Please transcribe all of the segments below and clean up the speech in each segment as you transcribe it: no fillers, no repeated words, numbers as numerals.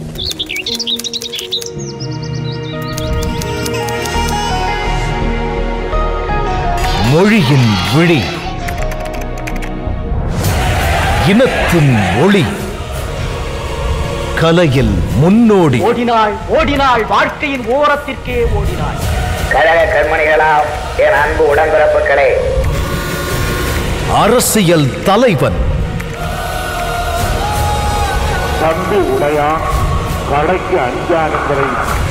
மொழியின் விழி, இனத்தின் ஒளி, கலையில் முன்னோடி. ஓடினாள் ஓடினாள் வாழ்க்கையின் ஓரத்திற்கே ஓடினாள். கழக கண்மணிகளாம் என் அன்பு உடன்பிறப்புகளே, அரசியல் தலைவன் தம்பி உடையா கடைக்கு அஞ்சானங்களை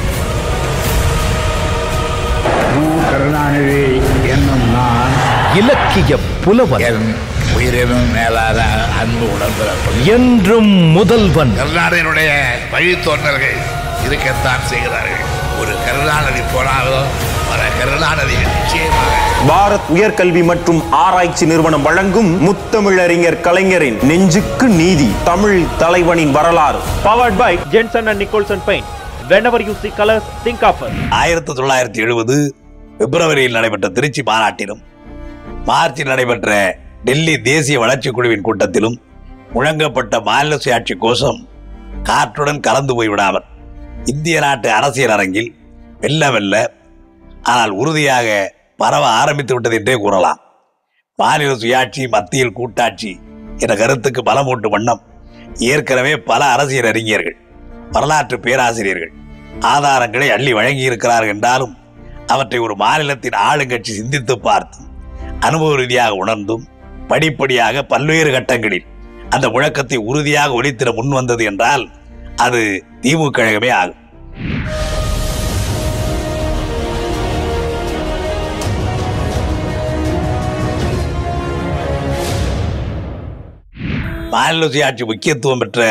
கருணாநிதி என்னும் நான் இலக்கிய புலவன், என் உயிரினும் மேலான அன்பு உடன்பிறப்பு, என்றும் முதல்வன். கருணாநிதியினுடைய வழித்தோன்றல்கள் இருக்கத்தான் செய்கிறார்கள். ஒரு கருணாநிதி போனாலும் வர கருணாநிதி நிச்சயமாக. பாரத் உயர்கல்வி மற்றும் ஆராய்ச்சி நிறுவனம் வழங்கும் முத்தமிழறிஞர் கலைஞரின் நெஞ்சுக்கு நீதி, தமிழ் தலைவனின் வரலாறு. Powered by Jenson and Nicholson paint. Whenever you see colors, think of us. 1970 பிப்ரவரியில் நடைபெற்ற திருச்சி மாநாட்டிலும் மார்ச்சில் நடைபெற்ற டெல்லி தேசிய வளர்ச்சி குழுவின் கூட்டத்திலும் முழங்கப்பட்ட மாநில சுயாட்சி கோஷம் காற்றுடன் கலந்து போய்விடாமல் இந்திய நாட்டு அரசியல் அரங்கில் மெல்ல மெல்ல ஆனால் உறுதியாக பரவ ஆரம்பித்து விட்டது என்றே கூறலாம். மாநில சுயாட்சி மத்தியில் கூட்டாட்சி என்ற கருத்துக்கு பலமூட்டும் வண்ணம் ஏற்கனவே பல அரசியல் அறிஞர்கள், வரலாற்று பேராசிரியர்கள் ஆதாரங்களை அள்ளி வழங்கியிருக்கிறார்கள் என்றாலும் அவற்றை ஒரு மாநிலத்தின் ஆளுங்கட்சி சிந்தித்து பார்த்தும் அனுபவ ரீதியாக உணர்ந்தும் படிப்படியாக பல்வேறு கட்டங்களில் அந்த முழக்கத்தை உறுதியாக ஒலித்திட முன் வந்தது என்றால் அது திமுக கழகமே ஆகும். மாநில சுயாட்சி முக்கியத்துவம் பெற்ற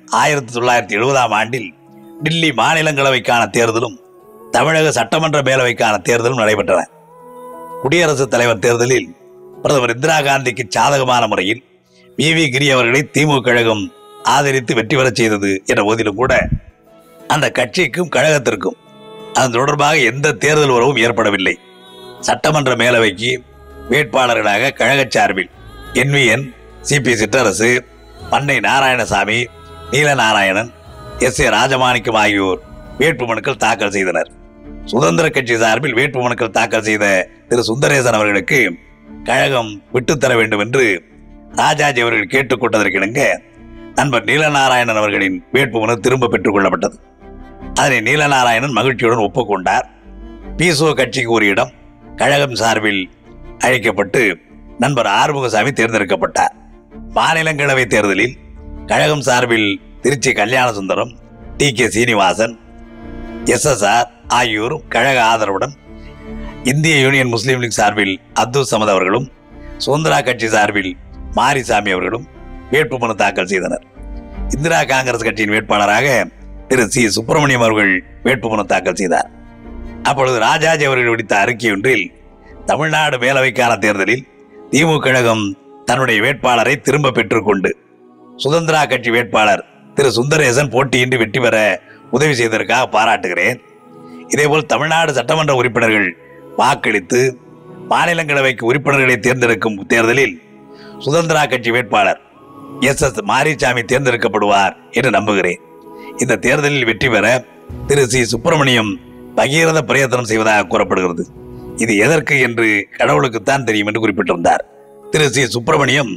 1970ஆம் ஆண்டில் டில்லி மாநிலங்களவைக்கான தேர்தலும் தமிழக சட்டமன்ற மேலவைக்கான தேர்தலும் நடைபெற்றன. குடியரசுத் தலைவர் தேர்தலில் பிரதமர் இந்திரா காந்திக்கு சாதகமான முறையில் வி கிரி அவர்களை திமுக கழகம் ஆதரித்து வெற்றி பெறச் செய்தது என்ற போதிலும் கூட அந்த கட்சிக்கும் கழகத்திற்கும் அதன் தொடர்பாக எந்த தேர்தல் உறவும் ஏற்படவில்லை. சட்டமன்ற மேலவைக்கு வேட்பாளர்களாக கழக சார்பில் NVN, CP சிற்றரசு, பண்ணை நாராயணசாமி, நீலநாராயணன், SA ராஜமாணிக்கம் ஆகியோர் வேட்புமனுக்கள் தாக்கல் செய்தனர். சுதந்திர கட்சி சார்பில் வேட்புமனுக்கள் தாக்கல் செய்த திரு சுந்தரேசன் அவர்களுக்கு கழகம் விட்டுத்தர வேண்டும் என்று ராஜாஜி அவர்கள் கேட்டுக்கொண்டதற்கிணங்க நண்பர் நீலநாராயணன் அவர்களின் வேட்புமனு திரும்ப பெற்றுக் கொள்ளப்பட்டது. அதனை நீலநாராயணன் மகிழ்ச்சியுடன் ஒப்புக்கொண்டார். PSO கட்சிக்கு ஒரு இடம் கழகம் சார்பில் அழைக்கப்பட்டு நண்பர் ஆறுமுகசாமி தேர்ந்தெடுக்கப்பட்டார். மாநிலங்களவை தேர்தலில் கழகம் சார்பில் திருச்சி கல்யாணசுந்தரம், TK சீனிவாசன், SSR ஆகியோரும் கழக ஆதரவுடன், இந்திய யூனியன் முஸ்லீம் லீக் சார்பில் அப்துல் சமத் அவர்களும், சுதந்திரா கட்சி சார்பில் மாரிசாமி அவர்களும் வேட்புமனு தாக்கல் செய்தனர். இந்திரா காங்கிரஸ் கட்சியின் வேட்பாளராக திரு C சுப்பிரமணியம் அவர்கள் வேட்புமனு தாக்கல் செய்தார். அப்பொழுது ராஜாஜி அவர்கள் விடுத்த அறிக்கை ஒன்றில் தமிழ்நாடு மேலவைக்கான தேர்தலில் திமுக கழகம் தன்னுடைய வேட்பாளரை திரும்ப பெற்றுக்கொண்டு சுதந்திரா கட்சி வேட்பாளர் திரு சுந்தரேசன் போட்டியின்றி வெற்றி பெற உதவி செய்ததற்காக பாராட்டுகிறேன். இதேபோல் தமிழ்நாடு சட்டமன்ற உறுப்பினர்கள் வாக்களித்து மாநிலங்களவைக்கு உறுப்பினர்களை தேர்ந்தெடுக்கும் தேர்தலில் சுதந்திரா கட்சி வேட்பாளர் SS மாரிசாமி தேர்ந்தெடுக்கப்படுவார் என்று நம்புகிறேன். இந்த தேர்தலில் வெற்றி பெற திரு C சுப்பிரமணியம் பகீரத பிரயத்தனம் செய்வதாக கூறப்படுகிறது. இது எதற்கு என்று கடவுளுக்குத்தான் தெரியும் என்று குறிப்பிட்டிருந்தார். திரு C சுப்பிரமணியம்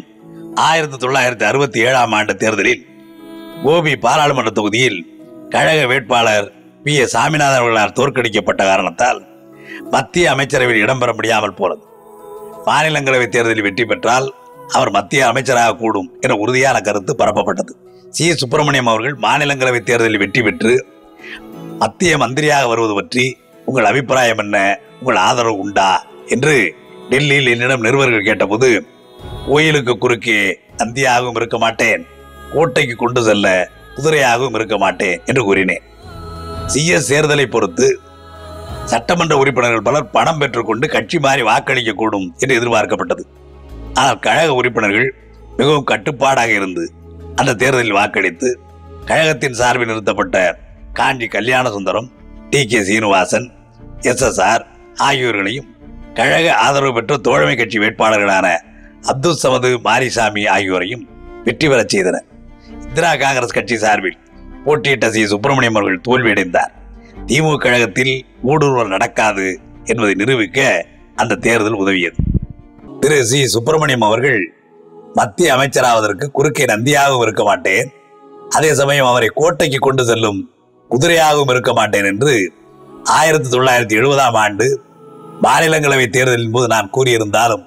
1967ஆம் ஆண்டு தேர்தலில் கோபி பாராளுமன்ற தொகுதியில் கழக வேட்பாளர் PA சாமிநாதன் அவர்களால் தோற்கடிக்கப்பட்ட காரணத்தால் மத்திய அமைச்சரவையில் இடம்பெற முடியாமல் போனது. மாநிலங்களவை தேர்தலில் வெற்றி பெற்றால் அவர் மத்திய அமைச்சராக கூடும் என உறுதியான கருத்து பரப்பப்பட்டது. C சுப்பிரமணியம் அவர்கள் மாநிலங்களவை தேர்தலில் வெற்றி பெற்று மத்திய மந்திரியாக வருவது பற்றி உங்கள் அபிப்பிராயம் என்ன, உங்கள் ஆதரவு உண்டா என்று டெல்லியில் என்னிடம் நிருபர்கள் கேட்டபோது, கோயிலுக்கு குறுக்கே நந்தியாகவும் இருக்க மாட்டேன், கோட்டைக்கு கொண்டு செல்ல குதிரையாகவும் இருக்க மாட்டேன் என்று கூறினேன். CS தேர்தலை பொறுத்து சட்டமன்ற உறுப்பினர்கள் பலர் பணம் பெற்றுக்கொண்டு கட்சி மாறி வாக்களிக்க கூடும் என்று எதிர்பார்க்கப்பட்டது. ஆனால் கழக உறுப்பினர்கள் மிகவும் கட்டுப்பாடாக இருந்து அந்த தேர்தலில் வாக்களித்து கழகத்தின் சார்பில் நிறுத்தப்பட்ட காஞ்சி கல்யாணசுந்தரம், TK சீனிவாசன், SSR ஆகியோர்களையும் கழக ஆதரவு பெற்ற தோழமை கட்சி வேட்பாளர்களான அப்துல் சமது, மாரிசாமி ஆகியோரையும் வெற்றி பெறச் செய்தனர். இந்திரா காங்கிரஸ் கட்சி சார்பில் போட்டியிட்ட சி சுப்பிரமணியம் அவர்கள் தோல்வியடைந்தார். திமுக கழகத்தில் ஊடுருவல் நடக்காது என்பதை நிரூபிக்க அந்த தேர்தல் உதவியது. திரு சி சுப்பிரமணியம் அவர்கள் மத்திய அமைச்சராவதற்கு குறுக்கே நந்தியாகவும் இருக்க மாட்டேன், அதே சமயம் அவரை கோட்டைக்கு கொண்டு செல்லும் குதிரையாகவும் இருக்க மாட்டேன் என்று 1970 ஆண்டு மாநிலங்களவை தேர்தலின் போது நான் கூறியிருந்தாலும்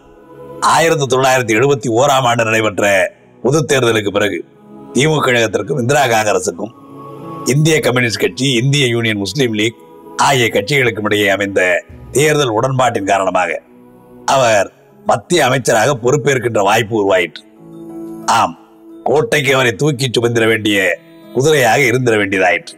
1971 ஆண்டு நடைபெற்ற பொது தேர்தலுக்கு பிறகு திமுக கழகத்திற்கும் இந்திரா காங்கிரசுக்கும் இந்திய கம்யூனிஸ்ட் கட்சி, இந்திய யூனியன் முஸ்லீம் லீக் ஆகிய கட்சிகளுக்கும் இடையே அமைந்த தேர்தல் உடன்பாட்டின் காரணமாக அவர் மத்திய அமைச்சராக பொறுப்பேற்கின்ற வாய்ப்பு உருவாயிற்று. ஆம், கோட்டைக்கு அவரை தூக்கி சுமந்திர வேண்டிய குதிரையாக இருந்திட வேண்டியதாயிற்று.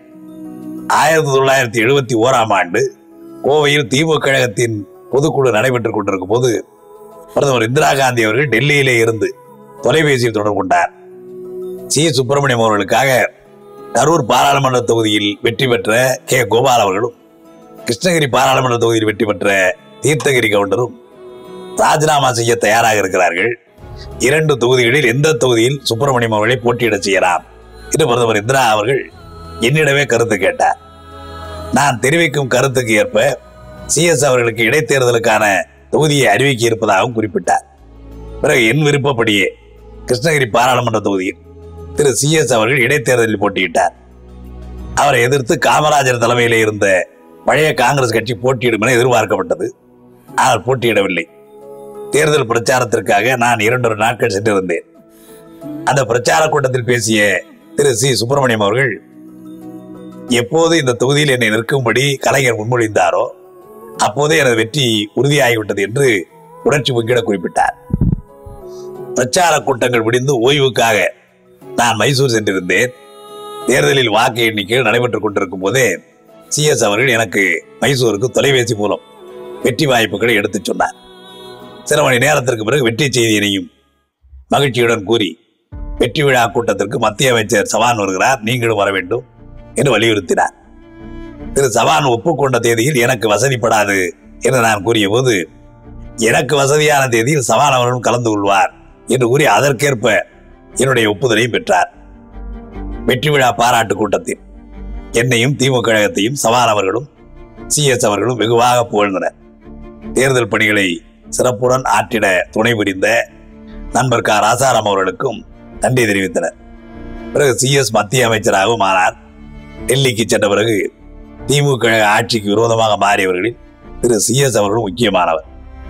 1971 ஆண்டு கோவையில் திமுக கழகத்தின் பொதுக்குழு நடைபெற்றுக் கொண்டிருக்கும் போது பிரதமர் இந்திரா காந்தி அவர்கள் டெல்லியிலே இருந்து தொலைபேசியில் தொடர்பு கொண்டார். சி சுப்பிரமணியம் அவர்களுக்காக கரூர் பாராளுமன்ற தொகுதியில் வெற்றி பெற்ற கே கோபால் அவர்களும், கிருஷ்ணகிரி பாராளுமன்ற தொகுதியில் வெற்றி பெற்ற தீர்த்தகிரி கவுண்டரும் ராஜினாமா செய்ய தயாராக இருக்கிறார்கள். 2 தொகுதிகளில் எந்த தொகுதியில் சுப்பிரமணியம் அவர்களை போட்டியிட செய்யலாம் என்று பிரதமர் இந்திரா அவர்கள் என்னிடமே கருத்து கேட்டார். நான் தெரிவிக்கும் கருத்துக்கு ஏற்ப CS அவர்களுக்கு இடைத்தேர்தலுக்கான தொகுதியை அறிவிக்க இருப்பதாகவும் குறிப்பிட்டார். பிறகு என் விருப்பப்படியே கிருஷ்ணகிரி பாராளுமன்ற தொகுதியில் திரு CS அவர்கள் இடைத்தேர்தலில் போட்டியிட்டார். அவரை எதிர்த்து காமராஜர் தலைமையிலே இருந்த பழைய காங்கிரஸ் கட்சி போட்டியிடும் என எதிர்பார்க்கப்பட்டது. ஆனால் போட்டியிடவில்லை. தேர்தல் பிரச்சாரத்திற்காக நான் 2 நாட்கள் சென்றிருந்தேன். அந்த பிரச்சார கூட்டத்தில் பேசிய திரு சி சுப்பிரமணியம் அவர்கள், எப்போது இந்த தொகுதியில் என்னை நிற்கும்படி கலைஞர் முன்மொழிந்தாரோ அப்போதே எனது வெற்றி உறுதியாகிவிட்டது என்று உணர்ச்சி பொங்கிட குறிப்பிட்டார். பிரச்சார கூட்டங்கள் முடிந்து ஓய்வுக்காக நான் மைசூர் சென்றிருந்தேன். தேர்தலில் வாக்கு எண்ணிக்கை நடைபெற்றுக் கொண்டிருக்கும் போதே CS அவர்கள் எனக்கு மைசூருக்கு தொலைபேசி மூலம் வெற்றி வாய்ப்புகளை எடுத்துச் சொன்னார். சில மணி நேரத்திற்கு பிறகு வெற்றி செய்தியினையும் மகிழ்ச்சியுடன் கூறி, வெற்றி விழா கூட்டத்திற்கு மத்திய அமைச்சர் சவான் வருகிறார், நீங்களும் வர வேண்டும் என்று வலியுறுத்தினார். திரு சவான் ஒப்புக்கொண்ட தேதியில் எனக்கு வசதிப்படாது என்று நான் கூறிய போது, எனக்கு வசதியான தேதியில் சவான் அவர்களும் கலந்து கொள்வார் என்று கூறி அதற்கேற்ப என்னுடைய ஒப்புதலையும் பெற்றார். வெற்றி விழா பாராட்டு கூட்டத்தில் என்னையும் திமுக கழகத்தையும் சவான் அவர்களும் CS அவர்களும் வெகுவாக புகழ்ந்தனர். தேர்தல் பணிகளை சிறப்புடன் ஆற்றிட துணை புரிந்த நண்பர் க ராசாராம் அவர்களுக்கும் நன்றி தெரிவித்தனர். பிறகு CS மத்திய அமைச்சராகவும் ஆனார். டெல்லிக்கு சென்ற பிறகு திமுக கழக ஆட்சிக்கு விரோதமாக மாறியவர்களில் திரு CS அவர்களும் முக்கியமானவர்.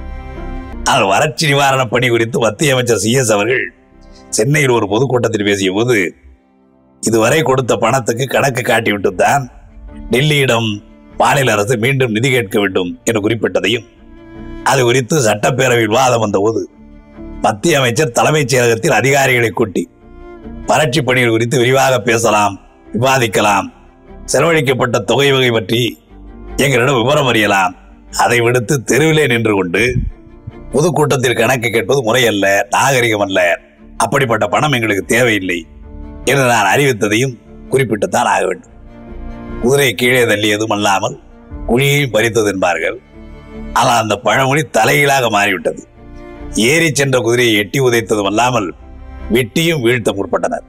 ஆனால் வறட்சி நிவாரண பணி குறித்து மத்திய அமைச்சர் CS அவர்கள் சென்னையில் ஒரு பொதுக்கூட்டத்தில் பேசிய போது, இதுவரை கொடுத்த பணத்துக்கு கணக்கு காட்டிவிட்டுத்தான் டெல்லியிடம் மாநில அரசு மீண்டும் நிதி கேட்க வேண்டும் என்று குறிப்பிட்டதையும், அது குறித்து சட்டப்பேரவையில் விவாதம் வந்தபோது மத்திய அமைச்சர் தலைமைச் செயலகத்தில் அதிகாரிகளை கூட்டி வறட்சி பணிகள் குறித்து விரிவாக பேசலாம், விவாதிக்கலாம், செலவழிக்கப்பட்ட தொகை வகை பற்றி எங்களிடம் விவரம் அறியலாம், அதை விடுத்து தெருவிலே நின்று கொண்டு பொதுக்கூட்டத்தில் கணக்கு கேட்பது முறையல்ல, நாகரிகம் அல்ல, அப்படிப்பட்ட பணம் எங்களுக்கு தேவையில்லை என்று நான் அறிவித்ததையும் குறிப்பிட்டுத்தான் ஆக வேண்டும். குதிரை கீழே தள்ளியதும் அல்லாமல் குழியையும் பறித்தது என்பார்கள். ஆனால் அந்த பழமொழி தலைகீழாக மாறிவிட்டது. ஏறி சென்ற குதிரையை எட்டி உதைத்ததும் அல்லாமல் வெட்டியும் வீழ்த்த முற்பட்டனர்.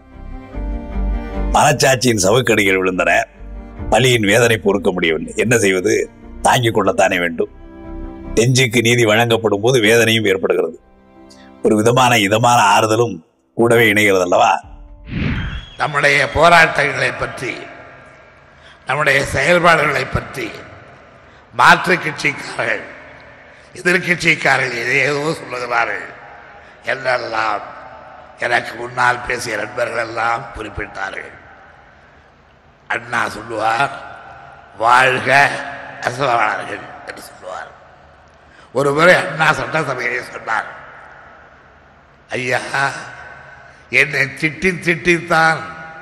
மனச்சாட்சியின் சவுக்கடிகள் விழுந்தன. பலியின் வேதனை பொறுக்க முடியவில்லை. என்ன செய்வது? தாங்கிக் கொள்ளத்தானே வேண்டும். நெஞ்சுக்கு நீதி வழங்கப்படும் போது வேதனையும் ஏற்படுகிறது. ஒரு விதமான இதமான ஆறுதலும் கூடவே இணைகிறது அல்லவா? நம்முடைய போராட்டங்களை பற்றி, நம்முடைய செயல்பாடுகளை பற்றி மாற்று கட்சிக்காரர்கள், எதிர்கட்சிக்காரர்கள் ஏதோ சொல்லுகிறார்கள் என்றெல்லாம் எனக்கு முன்னால் பேசிய நண்பர்கள் எல்லாம் குறிப்பிட்டார்கள். அண்ணா சொல்லுவார், வாழ்க நெசவாளர்கள் என்று சொல்லுவார். ஒரு முறை அண்ணா சட்டசபையிலே சொன்னார், ஐயா, என்னை திட்டித்தான்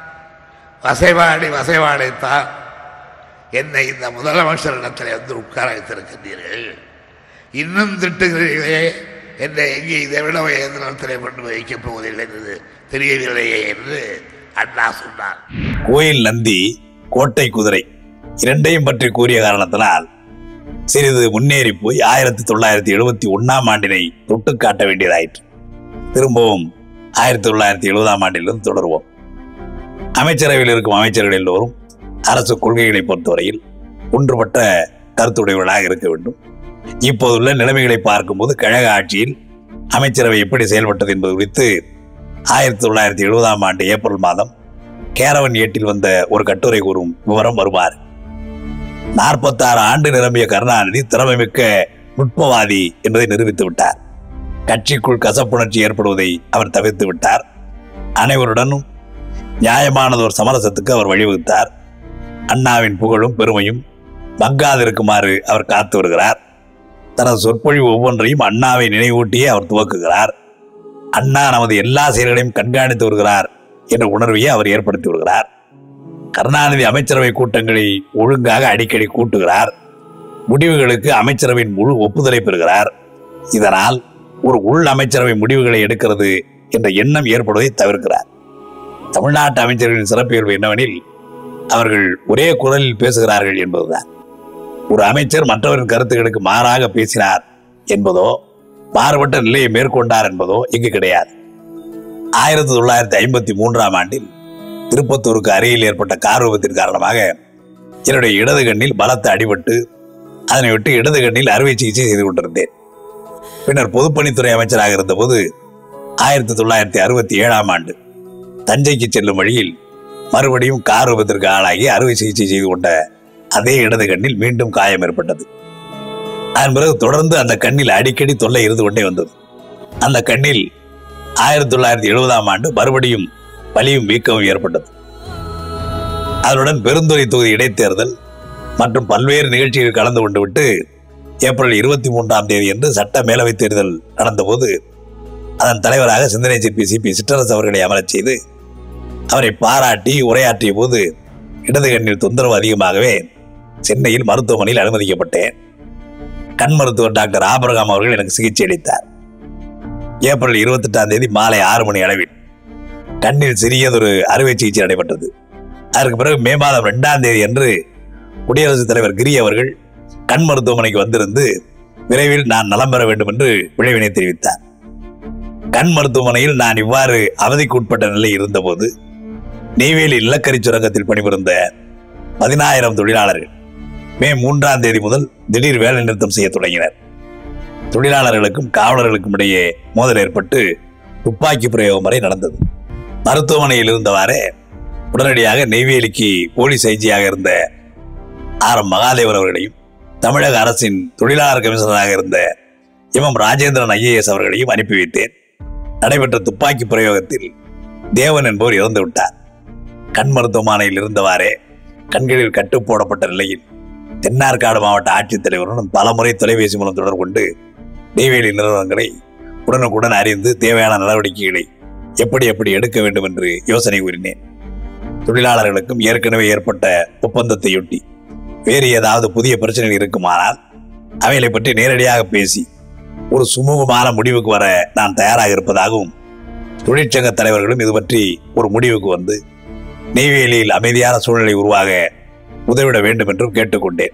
வசைவாடைத்தான் என்னை இந்த முதலமைச்சரிடத்தில் வந்து உட்கார வைத்திருக்கின்றீர்கள், இன்னும் திட்டுகிறீர்களே, என்னை எங்கே இதை விட இடத்திலே கொண்டு வைக்கப் போவதில்லை என்று தெரியவில்லையே என்று அண்ணா சொன்னார். கோயில் நந்தி, கோட்டை குதிரை இரண்டையும் பற்றி கூறிய காரணத்தினால் சிறிது முன்னேறி போய் 1971 ஆண்டினை தொட்டு காட்ட வேண்டியதாயிற்று. திரும்பவும் 1970 ஆண்டிலிருந்து தொடருவோம். அமைச்சரவையில் இருக்கும் அமைச்சர்கள் எல்லோரும் அரசு கொள்கைகளை பொறுத்தவரையில் ஒன்றுபட்ட கருத்துடையவர்களாக இருக்க வேண்டும். இப்போதுள்ள நிலைமைகளை பார்க்கும்போது கழக ஆட்சியில் அமைச்சரவை எப்படி செயல்பட்டது என்பது குறித்து 1970 ஆண்டு ஏப்ரல் மாதம் கேரவன் ஏட்டில் வந்த ஒரு கட்டுரை கூறும் விவரம் வருமாறு. 46 ஆண்டு நிரம்பிய கருணாநிதி திறமைமிக்க நுட்பவாதி என்பதை நிரூபித்து விட்டார். கட்சிக்குள் கசப்புணர்ச்சி ஏற்படுவதை அவர் தவிர்த்து விட்டார். அனைவருடனும் நியாயமானதொரு சமரசத்துக்கு அவர் வழிவகுத்தார். அண்ணாவின் புகழும் பெருமையும் மங்காதிருக்குமாறு அவர் காத்து வருகிறார். தனது சொற்பொழிவு ஒவ்வொன்றையும் அண்ணாவை நினைவூட்டியே அவர் துவக்குகிறார். அண்ணா நமது எல்லா செயல்களையும் கண்காணித்து வருகிறார் என்ற உணர்வையே அவர் ஏற்படுத்தி வருகிறார். கருணாநிதி அமைச்சரவை கூட்டங்களை ஒழுங்காக அடிக்கடி கூட்டுகிறார். முடிவுகளுக்கு அமைச்சரவையின் முழு ஒப்புதலை பெறுகிறார். இதனால் ஒரு உள் அமைச்சரவை முடிவுகளை எடுக்கிறது என்ற எண்ணம் ஏற்படுவதை தவிர்க்கிறார். தமிழ்நாட்டு அமைச்சர்களின் சிறப்பியல்பு என்னவெனில் அவர்கள் ஒரே குரலில் பேசுகிறார்கள் என்பதுதான். ஒரு அமைச்சர் மற்றவரின் கருத்துக்களுக்கு மாறாக பேசினார் என்பதோ மாறுபட்ட நிலையை மேற்கொண்டார் என்பதோ இங்கு கிடையாது. 1953 ஆண்டில் திருப்பத்தூருக்கு அருகில் ஏற்பட்ட கார் விபத்தின் காரணமாக என்னுடைய இடது கண்ணில் பலத்த அடிபட்டு அதனை விட்டு இடது கண்ணில் அறுவை சிகிச்சை செய்து கொண்டிருந்தேன். பின்னர் பொதுப்பணித்துறை அமைச்சராக இருந்தபோது 1967 ஆண்டு தஞ்சைக்கு செல்லும் வழியில் மறுபடியும் கார் விபத்திற்கு ஆளாகி அறுவை சிகிச்சை செய்து கொண்ட அதே இடது கண்ணில் மீண்டும் காயம் ஏற்பட்டது. அதன் பிறகு தொடர்ந்து அந்த கண்ணில் அடிக்கடி தொல்லை இருந்து கொண்டே வந்தது. அந்த கண்ணில் 1970 ஆண்டு மறுபடியும் வலியும் வீக்கமும் ஏற்பட்டது. அதனுடன் பெருந்துறை தொகுதி இடைத்தேர்தல் மற்றும் பல்வேறு நிகழ்ச்சிகள் கலந்து கொண்டு விட்டு ஏப்ரல் 23 அன்று சட்ட மேலவை தேர்தல் நடந்தபோது அதன் தலைவராக சிந்தனை சிற்பி சிபி சிற்றரசு அவர்களை அமரச் செய்து அவரை பாராட்டி உரையாற்றிய போது இடது கண்ணில் தொந்தரவு அதிகமாகவே சென்னையில் மருத்துவமனையில் அனுமதிக்கப்பட்டேன். கண் மருத்துவர் டாக்டர் ஆபிரகாம் அவர்கள் எனக்கு சிகிச்சை அளித்தார். ஏப்ரல் 28 மாலை 6 மணி அளவில் கண்ணில் சிறியதொரு அறுவை சிகிச்சை நடைபெற்றது. அதற்கு பிறகு மே மாதம் 2 அன்று குடியரசுத் தலைவர் கிரி அவர்கள் கண் மருத்துவமனைக்கு வந்திருந்து விரைவில் நான் நலம் பெற வேண்டும் என்று விளைவினை தெரிவித்தார். கண் மருத்துவமனையில் நான் இவ்வாறு அவதிக்கு உட்பட்ட நிலை இருந்தபோது நெய்வேலி நிலக்கரி சுரங்கத்தில் பணிபுரிந்த 10,000 தொழிலாளர்கள் மே 3 முதல் திடீர் வேலை நிறுத்தம் செய்ய தொடங்கினர். தொழிலாளர்களுக்கும் காவலர்களுக்கும் இடையே மோதல் ஏற்பட்டு துப்பாக்கி பிரயோகம் வரை நடந்தது. மருத்துவமனையில் இருந்தவாறே உடனடியாக நெய்வேலிக்கு போலீஸ் ஐஜியாக இருந்த ஆர்.எம். மகாதேவன் அவர்களையும் தமிழக அரசின் தொழிலாளர் கமிஷனராக இருந்த எம். ராஜேந்திரன் IAS அவர்களையும் அனுப்பி வைத்தேன். நடைபெற்ற துப்பாக்கி பிரயோகத்தில் தேவன் என்பவர் இறந்து விட்டார். கண் மருத்துவமனையில் இருந்தவாறே கண்களில் கட்டு போடப்பட்ட நிலையில் தென்னார்காடு மாவட்ட ஆட்சித்தலைவருடன் பலமுறை தொலைபேசி மூலம் தொடர்பு கொண்டு நெய்வேலி நிறுவனங்களை உடனுக்குடன் அறிந்து தேவையான நடவடிக்கைகளை எப்படி எடுக்க வேண்டும் என்று யோசனை கூறினேன். தொழிலாளர்களுக்கும் ஏற்கனவே ஏற்பட்ட ஒப்பந்தத்தையொட்டி வேறு ஏதாவது புதிய பிரச்சனைகள் இருக்குமானால் அவைகளை பற்றி நேரடியாக பேசி ஒரு சுமூகமான முடிவுக்கு வர நான் தயாராக இருப்பதாகவும் தொழிற்சங்க தலைவர்களும் இது பற்றி ஒரு முடிவுக்கு வந்து நெய்வேலியில் அமைதியான சூழ்நிலை உருவாக உதவிட வேண்டும் என்றும் கேட்டுக்கொண்டேன்.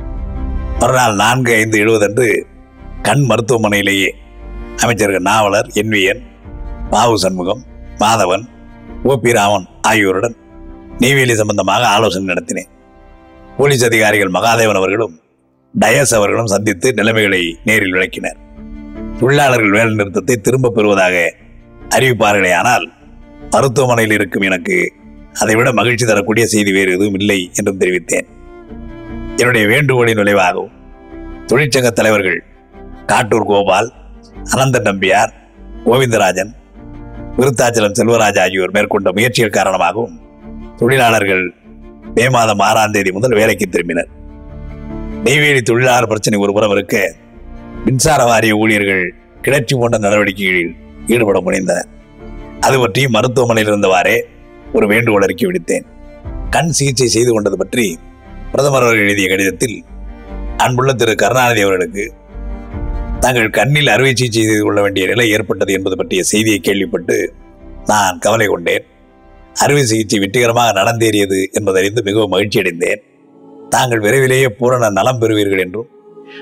மறுநாள் 4/5/70 அன்று கண் மருத்துவமனையிலேயே அமைச்சர்கள் நாவலர் NVN, பாவு சண்முகம், மாதவன், OP ராமன் ஆகியோருடன் நெய்வேலி சம்பந்தமாக ஆலோசனை நடத்தினேன். போலீஸ் அதிகாரிகள் மகாதேவன் அவர்களும் டயஸ் அவர்களும் சந்தித்து நிலைமைகளை நேரில் விளக்கினர். தொழிலாளர்கள் வேலை நிறுத்தத்தை திரும்ப பெறுவதாக அறிவிப்பார்களே ஆனால் மருத்துவமனையில் இருக்கும் எனக்கு அதைவிட மகிழ்ச்சி தரக்கூடிய செய்தி வேறு எதுவும் இல்லை என்றும் தெரிவித்தேன். என்னுடைய வேண்டுகோளின் விளைவாகவும் தொழிற்சங்க தலைவர்கள் காட்டூர் கோபால், அனந்தன் நம்பியார், கோவிந்தராஜன், விருத்தாச்சலம் செல்வராஜ் ஆகியோர் மேற்கொண்ட முயற்சிகள் காரணமாகவும் தொழிலாளர்கள் மே மாதம் 6 முதல் வேலைக்கு திரும்பினர். நெய்வேலி தொழிலாளர் பிரச்சனை ஒருபுறம் இருக்க மின்சார வாரிய ஊழியர்கள் கிளர்ச்சி போன்ற நடவடிக்கைகளில் ஈடுபட முனைந்தனர். அது பற்றி மருத்துவமனையில் இருந்தவாறே ஒரு வேண்டுகோள் அறிக்கை விடுத்தேன். கண் சிகிச்சை செய்து கொண்டது பற்றி பிரதமர் அவர்கள் எழுதிய கடிதத்தில் அன்புள்ள திரு கருணாநிதி அவர்களுக்கு தாங்கள் கண்ணில் அறுவை சிகிச்சை செய்து கொள்ள வேண்டிய நிலை ஏற்பட்டது என்பது பற்றிய செய்தியை கேள்விப்பட்டு நான் கவலை கொண்டேன். அறுவை சிகிச்சை வெற்றிகரமாக நடந்தேறியது என்பதறிந்து மிகவும் மகிழ்ச்சி அடைந்தேன். தாங்கள் விரைவிலேயே பூரண நலம் பெறுவீர்கள் என்றும்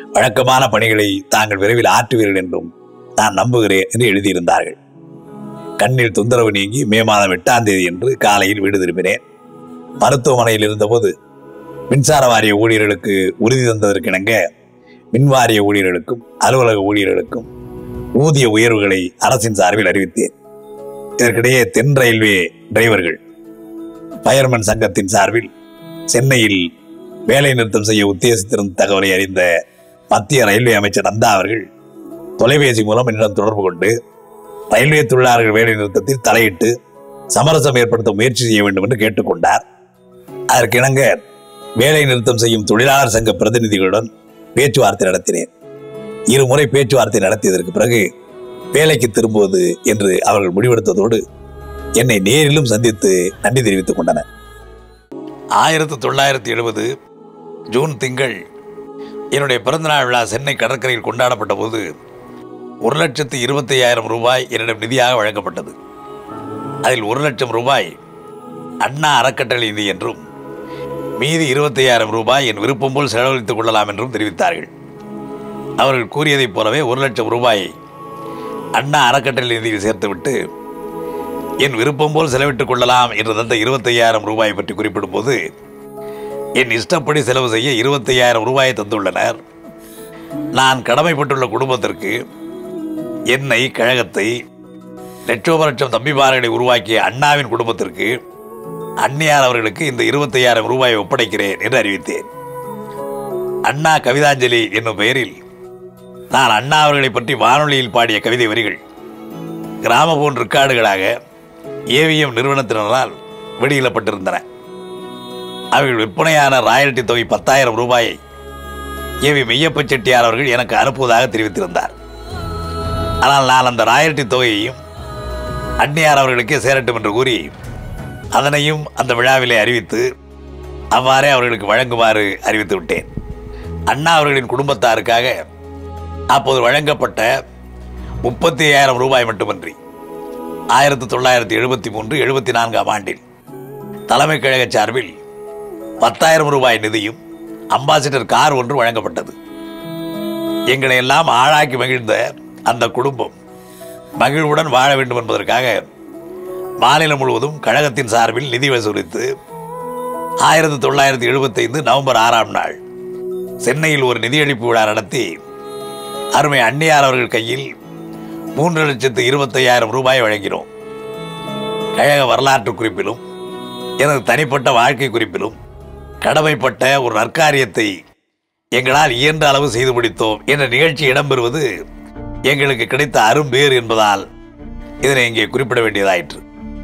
வழக்கமான பணிகளை தாங்கள் விரைவில் ஆற்றுவீர்கள் என்றும் நான் நம்புகிறேன் என்று எழுதியிருந்தார்கள். கண்ணில் தொந்தரவு நீங்கி மே மாதம் 8ஆம் தேதி என்று காலையில் வீடு திரும்பினேன். மருத்துவமனையில் இருந்தபோது மின்சார வாரிய ஊழியர்களுக்கு உறுதி தந்ததற்கிணங்க மின்வாரிய ஊழியர்களுக்கும் அலுவலக ஊழியர்களுக்கும் ஊதிய உயர்வுகளை அரசின் சார்பில் அறிவித்தேன். இதற்கிடையே தென் ரயில்வே டிரைவர்கள் பயர்மன் சங்கத்தின் சார்பில் சென்னையில் வேலை நிறுத்தம் செய்ய உத்தேசித்திருந்த தகவலை அறிந்த மத்திய ரயில்வே அமைச்சர் நந்தா அவர்கள் தொலைபேசி மூலம் என்னிடம் தொடர்பு கொண்டு ரயில்வே தொழிலாளர்கள் வேலை நிறுத்தத்தில் தலையிட்டு சமரசம் ஏற்படுத்த முயற்சி செய்ய வேண்டும் என்று கேட்டுக்கொண்டார். அதற்கிணங்க வேலை நிறுத்தம் செய்யும் தொழிலாளர் சங்க பிரதிநிதிகளுடன் பேச்சுவார்த்தை நடத்தினேன். இருமுறை பேச்சுவார்த்தை நடத்தியதற்கு பிறகு வேலைக்கு திரும்புவது என்று அவர்கள் முடிவெடுத்ததோடு என்னை நேரிலும் சந்தித்து நன்றி தெரிவித்துக் கொண்டனர். 1970 ஜூன் திங்கள் என்னுடைய பிறந்தநாள் விழா சென்னை கடற்கரையில் கொண்டாடப்பட்ட போது 1,25,000 ரூபாய் என்னிடம் நிதியாக வழங்கப்பட்டது. அதில் 1,00,000 ரூபாய் அண்ணா அறக்கட்டளை நிதி என்றும் மீதி 25,000 ரூபாய் என் விருப்பம் போல் செலவழித்துக் கொள்ளலாம் என்றும் தெரிவித்தார்கள். அவர்கள் கூறியதைப் போலவே 1,00,000 ரூபாயை அண்ணா அறக்கட்டளை நிதியில் சேர்த்துவிட்டு என் விருப்பம் போல் செலவிட்டுக் கொள்ளலாம் என்று தந்த 25,000 ரூபாயை பற்றி குறிப்பிடும் போது என் இஷ்டப்படி செலவு செய்ய 25,000 ரூபாயை தந்துள்ளனர். நான் கடமைப்பட்டுள்ள குடும்பத்திற்கு என்னை, கழகத்தை, லட்சோபலட்சம் தம்பிமார்களை உருவாக்கிய அண்ணாவின் குடும்பத்திற்கு அன்னியார் அவர்களுக்கு இந்த 25,000 ரூபாயை ஒப்படைக்கிறேன் என்று அறிவித்தேன். அண்ணா கவிதாஞ்சலி என்னும் பெயரில் நான் அண்ணா அவர்களை பற்றி வானொலியில் பாடிய கவிதை வரிகள் கிராமபோன் ரெக்கார்டுகளாக ஏவிஎம் நிறுவனத்தினரால் வெளியிடப்பட்டிருந்தன. அவைகள் விற்பனையான ராயல்டி தொகை 10,000 ரூபாயை ஏவி மெய்யப்ப செட்டியார் அவர்கள் எனக்கு அனுப்புவதாக தெரிவித்திருந்தார். ஆனால் நான் அந்த ராயல்டி தொகையையும் அன்னியார் அவர்களுக்கே சேரட்டும் என்று கூறி அதனையும் அந்த விழாவிலே அறிவித்து அவ்வாறே அவர்களுக்கு வழங்குமாறு அறிவித்து விட்டேன். அண்ணா அவர்களின் குடும்பத்தாருக்காக அப்போது வழங்கப்பட்ட 35,000 ரூபாய் மட்டுமன்றி 1973-74 ஆண்டில் தலைமை கழக சார்பில் 10,000 ரூபாய் நிதியும் அம்பாசிடர் கார் ஒன்று வழங்கப்பட்டது. எங்களை எல்லாம் ஆளாக்கி மகிழ்ந்த அந்த குடும்பம் மகிழ்வுடன் வாழ வேண்டும் என்பதற்காக மாநிலம் முழுவதும் கழகத்தின் சார்பில் நிதி வசூலித்து 1975 நவம்பர் 6ஆம் நாள் சென்னையில் ஒரு நிதியளிப்பு விழா நடத்தி அருமை அன்னியார் அவர்கள் கையில் 3,25,000 ரூபாய் வழங்கினோம். கழக வரலாற்று குறிப்பிலும் எனது தனிப்பட்ட வாழ்க்கை குறிப்பிலும் கடமைப்பட்ட ஒரு நற்காரியத்தை எங்களால் இயன்ற அளவு செய்து முடித்தோம் என்ற நிகழ்ச்சி இடம்பெறுவது எங்களுக்கு கிடைத்த அரும்பேறு என்பதால் இதனை இங்கே குறிப்பிட வேண்டியதாயிற்று.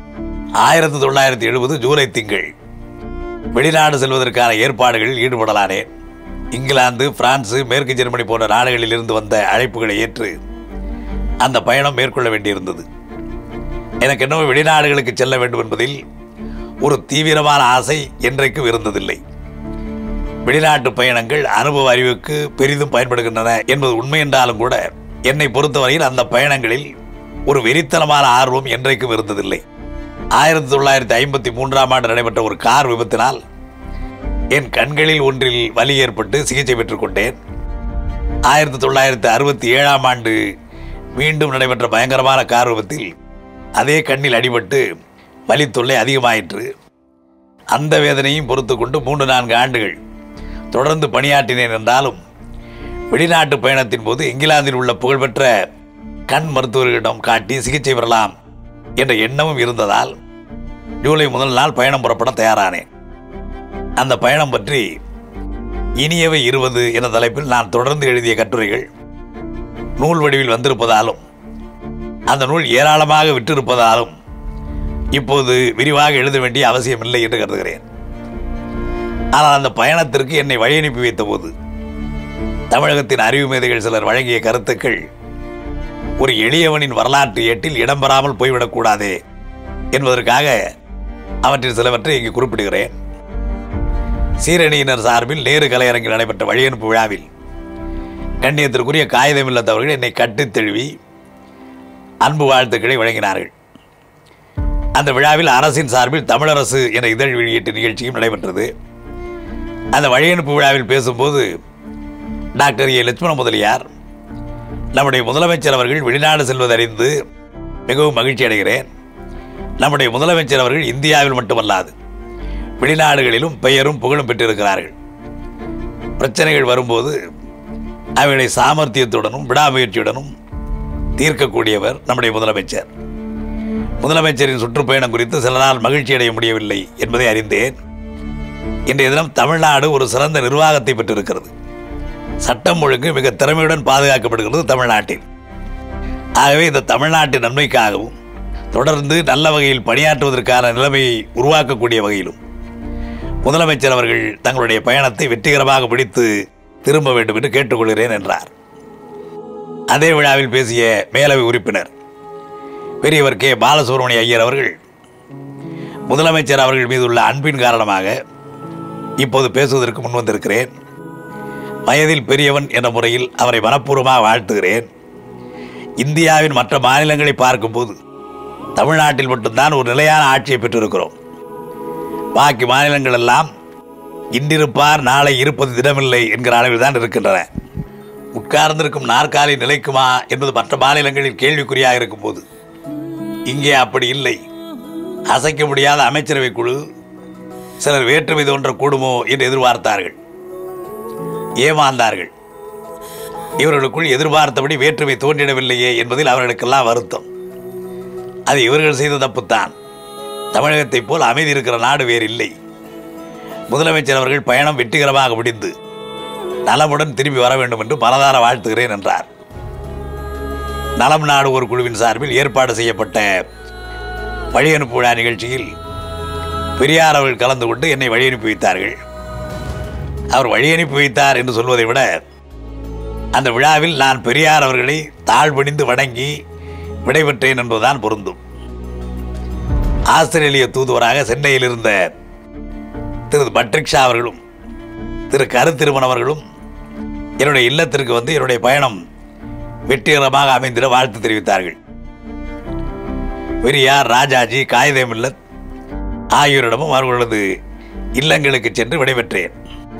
1970 ஜூலை திங்கள் வெளிநாடு செல்வதற்கான ஏற்பாடுகளில் ஈடுபடலானேன். இங்கிலாந்து, பிரான்சு, மேற்கு ஜெர்மனி போன்ற நாடுகளில் இருந்து வந்த அழைப்புகளை ஏற்று அந்த பயணம் மேற்கொள்ள வேண்டியிருந்தது. எனக்கு என்னவோ வெளிநாடுகளுக்கு செல்ல வேண்டும் என்பதில் ஒரு தீவிரமான ஆசை என்றைக்கும் இருந்ததில்லை. வெளிநாட்டு பயணங்கள் அனுபவ அறிவுக்கு பெரிதும் பயன்படுகின்றன என்பது உண்மை என்றாலும் கூட என்னை பொறுத்தவரையில் அந்த பயணங்களில் ஒரு வெறித்தனமான ஆர்வம் என்றைக்கும் இருந்ததில்லை. 1953ஆம் ஆண்டு நடைபெற்ற ஒரு கார் விபத்தினால் என் கண்களில் ஒன்றில் வலி ஏற்பட்டு சிகிச்சை பெற்றுக் கொண்டேன். 1967ஆம் ஆண்டு மீண்டும் நடைபெற்ற பயங்கரமான கார் விபத்தில் அதே கண்ணில் அடிபட்டு வலி தொல்லை அதிகமாயிற்று. அந்த வேதனையும் பொறுத்து கொண்டு 3-4 ஆண்டுகள் தொடர்ந்து பணியாற்றினேன். என்றாலும் வெளிநாட்டு பயணத்தின் போது இங்கிலாந்தில் உள்ள புகழ்பெற்ற கண் மருத்துவர்களிடம் காட்டி சிகிச்சை பெறலாம் என்ற எண்ணமும் இருந்ததால் ஜூலை முதல் நாள் பயணம் புறப்பட தயாரானேன். அந்த பயணம் பற்றி இனியவை 20 என்ற தலைப்பில் நான் தொடர்ந்து எழுதிய கட்டுரைகள் நூல் வடிவில் வந்திருப்பதாலும் அந்த நூல் ஏராளமாக விற்றிருப்பதாலும் இப்போது விரிவாக எழுத வேண்டிய அவசியமில்லை என்று கருதுகிறேன். ஆனால் அந்த பயணத்திற்கு என்னை வழி அனுப்பி வைத்த போது தமிழகத்தின் அறிவு மேதைகள் சிலர் வழங்கிய கருத்துக்கள் ஒரு எளியவனின் வரலாற்று ஏட்டில் இடம்பெறாமல் போய்விடக்கூடாதே என்பதற்காக அவற்றில் சிலவற்றை இங்கு குறிப்பிடுகிறேன். சீரணியினர் சார்பில் நேரு கலையரங்கில் நடைபெற்ற வழியனுப்பு விழாவில் கண்ணியத்திற்குரிய காகிதமில்லத்தவர்கள் என்னை கட்டித் தழுவி அன்பு வாழ்த்துக்களை வழங்கினார்கள். அந்த விழாவில் அரசின் சார்பில் தமிழரசு என இதழ் வெளியீட்டு நிகழ்ச்சியும் நடைபெற்றது. அந்த வழியனுப்பு விழாவில் பேசும்போது டாக்டர் ஏ. லட்சுமண முதலியார் நம்முடைய முதலமைச்சர் அவர்கள் வெளிநாடு செல்வதறிந்து மிகவும் மகிழ்ச்சி அடைகிறேன். நம்முடைய முதலமைச்சர் அவர்கள் இந்தியாவில் மட்டுமல்லாது வெளிநாடுகளிலும் பெயரும் புகழும் பெற்றிருக்கிறார்கள். பிரச்சனைகள் வரும்போது அவைகளை சாமர்த்தியத்துடனும் விடாமுயற்சியுடனும் தீர்க்கக்கூடியவர் நம்முடைய முதலமைச்சர். முதலமைச்சரின் சுற்றுப்பயணம் குறித்து சில நாள் மகிழ்ச்சி அடைய முடியவில்லை என்பதை அறிந்தேன். இன்றைய தினம் தமிழ்நாடு ஒரு சிறந்த நிர்வாகத்தை பெற்றிருக்கிறது. சட்டம் ஒழுங்கு மிக திறமையுடன் பாதுகாக்கப்படுகிறது தமிழ்நாட்டில். ஆகவே இந்த தமிழ்நாட்டின் நன்மைக்காகவும் தொடர்ந்து நல்ல வகையில் பணியாற்றுவதற்கான நிலைமையை உருவாக்கக்கூடிய வகையிலும் முதலமைச்சர் அவர்கள் தங்களுடைய பயணத்தை வெற்றிகரமாக முடித்து திரும்ப வேண்டும் என்று கேட்டுக்கொள்கிறேன் என்றார். அதே விழாவில் பேசிய மேலவை உறுப்பினர் பெரியவர் கே பாலசுப்ரமணிய ஐயர் அவர்கள் முதலமைச்சர் அவர்கள் மீது உள்ள அன்பின் காரணமாக இப்போது பேசுவதற்கு முன்வந்திருக்கிறேன். வயதில் பெரியவன் என்ற முறையில் அவரை மனப்பூர்வமாக வாழ்த்துகிறேன். இந்தியாவின் மற்ற மாநிலங்களை பார்க்கும்போது தமிழ்நாட்டில் மட்டும்தான் ஒரு நிலையான ஆட்சியை பெற்றிருக்கிறோம். பாக்கி மாநிலங்கள் எல்லாம் இன்றிருப்பார் நாளை இருப்பது தினமில்லை என்கிற அளவில் தான் இருக்கின்றன. உட்கார்ந்திருக்கும் நாற்காலி நிலைக்குமா என்பது மற்ற மாநிலங்களில் கேள்விக்குறியாக இருக்கும்போது இங்கே அப்படி இல்லை. அசைக்க முடியாத அமைச்சரவை குழு, சிலர் வேற்றுமை தோன்ற கூடுமோ என்று எதிர்பார்த்தார்கள், ஏமாந்தார்கள். இவர்களுக்குள் எதிர்பார்த்தபடி வேற்றுமை தோன்றிடவில்லையே என்பதில் அவர்களுக்கெல்லாம் வருத்தம். அது இவர்கள் செய்த தப்புத்தான். தமிழகத்தைப் போல் அமைதி இருக்கிற நாடு வேறு இல்லை. முதலமைச்சர் அவர்கள் பயணம் வெற்றிகரமாக முடிந்து நலமுடன் திரும்பி வர வேண்டும் என்று மனதார வாழ்த்துகிறேன் என்றார். நலம் நாடு ஒரு குழுவின் சார்பில் ஏற்பாடு செய்யப்பட்ட வழி அனுப்பு விழா நிகழ்ச்சியில் பெரியார் அவர்கள் கலந்து கொண்டு என்னை வழி அனுப்பி வைத்தார்கள். அவர் வழி அனுப்பி வைத்தார் என்று சொல்வதை விட அந்த விழாவில் நான் பெரியார் அவர்களை தாழ்பணிந்து வணங்கி விடைபெற்றேன் என்பதுதான் பொருந்தும். ஆஸ்திரேலிய தூதுவராக சென்னையில் இருந்த திரு பட்ரிக்ஷா அவர்களும் திரு கருத்திருமன் அவர்களும் என்னுடைய இல்லத்திற்கு வந்து என்னுடைய பயணம் வெற்றிகரமாக அமைந்திட வாழ்த்து தெரிவித்தார்கள். பெரியார், ராஜாஜி, காயிதே மில்லத் ஆகியோரிடமும் அவர்களது இல்லங்களுக்கு சென்று விடைபெற்றேன்.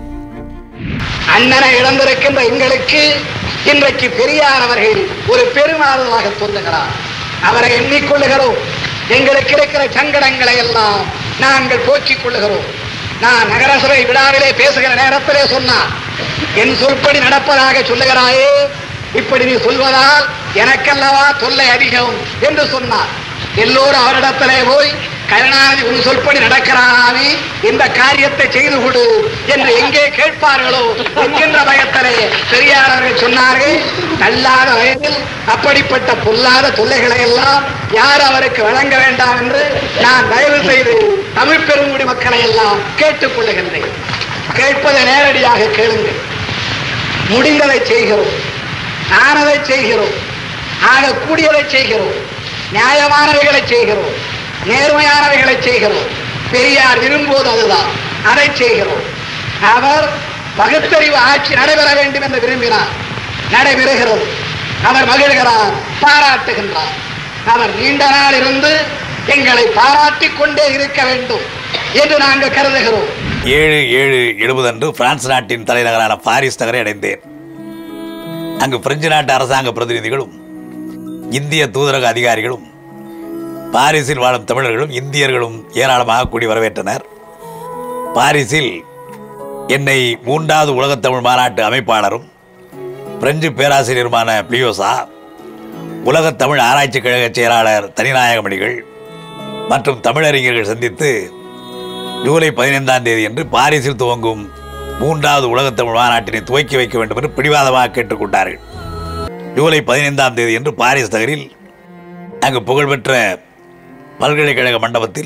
அண்ணனை இழந்திருக்கின்ற எங்களுக்கு இன்றைக்கு பெரியார் அவர்கள் ஒரு பெருமாளாக சொல்லுகிறார். அவரை எண்ணிக்கொள்ளுகிறோம். எங்களுக்கு இருக்கிற சங்கடங்களை எல்லாம் நாங்கள் போக்கிக் கொள்ளுகிறோம். நான் நகரசபை விழாவிலே பேசுகிற நேரத்திலே சொன்னார், என் சொல்படி நடப்பதாக சொல்லுகிறாயே, இப்படி நீ சொல்வதால் எனக்கல்லவா தொல்லை அதிகம் என்று சொன்னார். எல்லோரும் அவரிடத்திலே போய் கருணாநிதி உன் சொல்படி நடக்கிறானே, இந்த காரியத்தை செய்து கொடு என்று எங்கே கேட்பார்களோ என்கின்ற பயத்திலே பெரியார் அவர்கள் சொன்னார்கள். தள்ளாத வயதில் அப்படிப்பட்ட பொல்லாத தொல்லைகளை எல்லாம் யார் அவருக்கு வழங்க வேண்டாம் என்று நான் தயவு செய்து தமிழ் பெருங்குடி மக்களை எல்லாம் கேட்டுக் கொள்ளுகின்றேன். கேட்பதை நேரடியாக கேளுங்கள். முடிந்ததை செய்கிறோம், ஆனதை செய்கிறோம், ஆகக்கூடியதை செய்கிறோம், நியாயமானவைகளை செய்கிறோம், நேர்மையானவைகளை செய்கிறோம். பெரியார் விரும்புவது அதுதான், அதை செய்கிறோம். அவர் பகுத்தறிவு ஆட்சி நடைபெற வேண்டும் என்று விரும்பினார், நடைபெறுகிறது. அவர் மகிழ்கிறார், பாராட்டுகின்றார். அவர் நீண்ட நாள் இருந்து எங்களை பாராட்டிக் கொண்டே இருக்க வேண்டும் என்று நாங்கள் கருதுகிறோம். 7/7/70 அன்று பிரான்ஸ் நாட்டின் தலைநகரான பாரிஸ் நகரை அடைந்தேன். அங்கு பிரெஞ்சு நாட்டு அரசாங்க பிரதிநிதிகளும் இந்திய தூதரக அதிகாரிகளும் பாரிஸில் வாழும் தமிழர்களும் இந்தியர்களும் ஏராளமாக கூடி வரவேற்றனர். பாரிஸில் என்னை 3வது உலகத் தமிழ் மாநாட்டு அமைப்பாளரும் பிரெஞ்சு பேராசிரியருமான பிளியோசா, உலகத் தமிழ் ஆராய்ச்சி கழக செயலாளர் தனிநாயகமணிகள் மற்றும் தமிழறிஞர்கள் சந்தித்து ஜூலை 15ஆம் தேதி அன்று பாரிஸில் துவங்கும் 3வது உலகத் தமிழ் மாநாட்டினை துவக்கி வைக்க வேண்டும் என்று பிடிவாதமாக கேட்டுக்கொண்டார்கள். ஜூலை 15ஆம் தேதி அன்று பாரிஸ் நகரில் அங்கு புகழ்பெற்ற பல்கலைக்கழக மண்டபத்தில்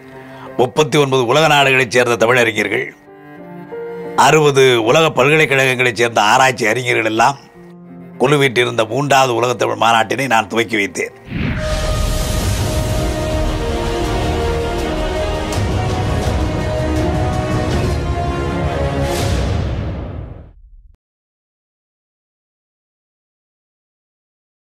39 உலக நாடுகளைச் சேர்ந்த தமிழறிஞர்கள், 60 உலக பல்கலைக்கழகங்களைச் சேர்ந்த ஆராய்ச்சி அறிஞர்கள் எல்லாம் குழுவிட்டிருந்த 3வது உலகத் தமிழ் மாநாட்டினை நான் துவக்கி வைத்தேன்.